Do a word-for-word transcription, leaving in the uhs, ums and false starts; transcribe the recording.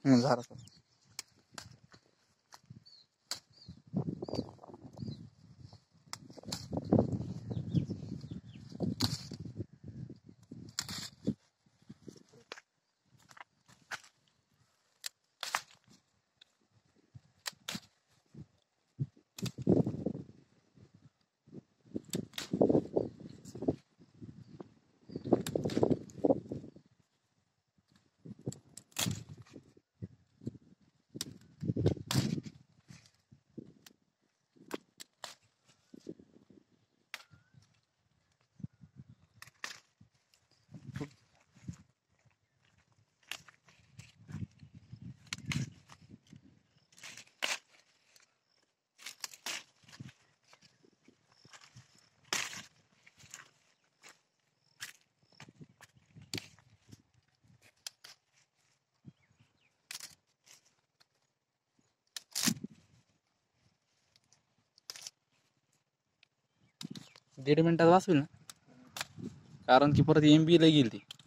हम्म, झालं. दीड मिनिटात वाचवेल ना, कारण की परत एम बी ला गेली ती.